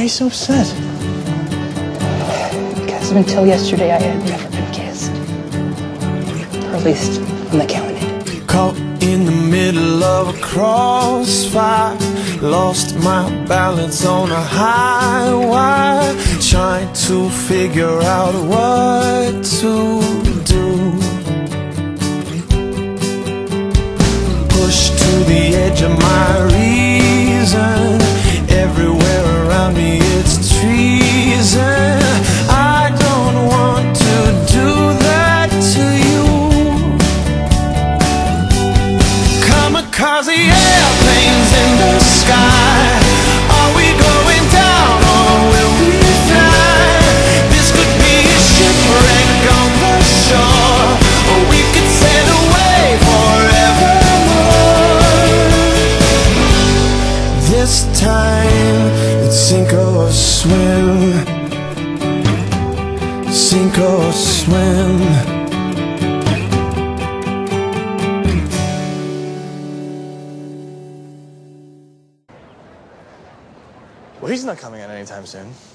you so upset? Because until yesterday, I had never been kissed. Or at least on the counted. Caught in the middle of a crossfire, lost my balance on a high wire, trying to figure out what to do. Pushed to the edge of my reason, everywhere around me it's treason. I don't want to do that to you. Kamikaze airplanes in the sky, are we going down or will we fly? This could be a shipwreck on the shore, or we could sail away forevermore. This time it's sink or swim, sink or swim. Well, he's not coming in anytime soon.